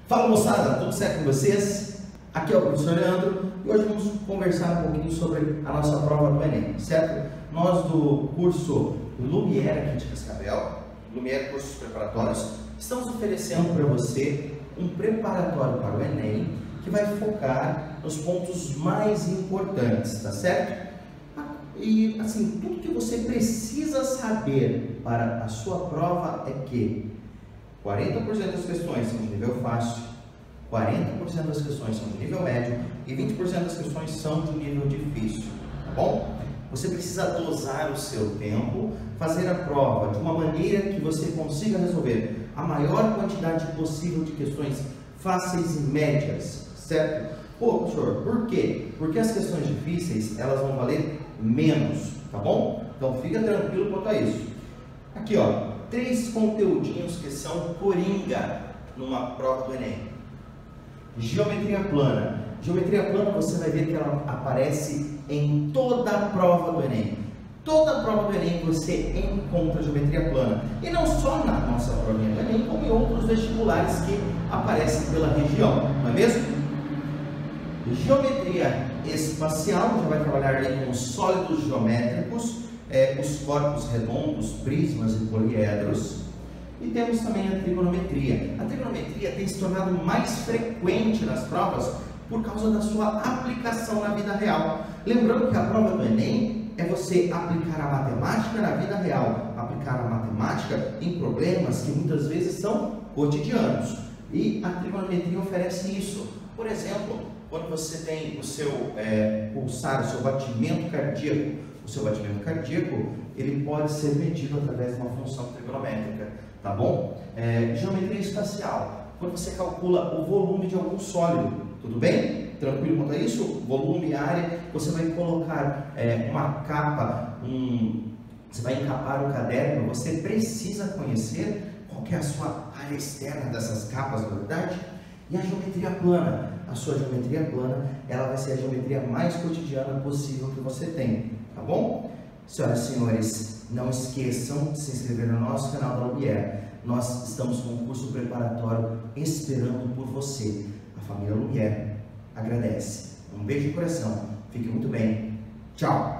Fala moçada, tudo certo com vocês? Aqui é o professor Leandro e hoje vamos conversar um pouquinho sobre a nossa prova do Enem, certo? Nós do curso Lumiere aqui de Cascavel, Lumiere Cursos Preparatórios, estamos oferecendo para você um preparatório para o Enem que vai focar nos pontos mais importantes, tá certo? E assim, tudo que você precisa saber para a sua prova é que 40% das questões são de nível fácil, 40% das questões são de nível médio e 20% das questões são de nível difícil, tá bom? Você precisa dosar o seu tempo, fazer a prova de uma maneira que você consiga resolver a maior quantidade possível de questões fáceis e médias, certo? Pô, professor, por quê? Porque as questões difíceis, elas vão valer menos, tá bom? Então fica tranquilo quanto a isso. Aqui, ó, 3 conteúdinhos que são coringa numa prova do Enem. Geometria plana. Geometria plana você vai ver que ela aparece em toda a prova do Enem. Toda a prova do Enem você encontra geometria plana. E não só na nossa provinha do Enem, como em outros vestibulares que aparecem pela região, não é mesmo? Geometria espacial, já vai trabalhar aí com os sólidos geométricos, os corpos redondos, prismas e poliedros. E temos também a trigonometria. A trigonometria tem se tornado mais frequente nas provas por causa da sua aplicação na vida real. Lembrando que a prova do Enem é você aplicar a matemática na vida real, aplicar a matemática em problemas que muitas vezes são cotidianos. E a trigonometria oferece isso. Por exemplo, quando você tem o seu pulsar, o seu batimento cardíaco, ele pode ser medido através de uma função trigonométrica, tá bom? Geometria espacial, quando você calcula o volume de algum sólido, tudo bem? Tranquilo quanto a isso? Volume, área, você vai colocar uma capa, você vai encapar o caderno, você precisa conhecer qual que é a sua área externa dessas capas, na verdade? E a geometria plana, a sua geometria plana, ela vai ser a geometria mais cotidiana possível que você tem, tá bom? Senhoras e senhores, não esqueçam de se inscrever no nosso canal da Lumiere. Nós estamos com um curso preparatório esperando por você. A família Lumiere agradece. Um beijo no coração, fique muito bem, tchau!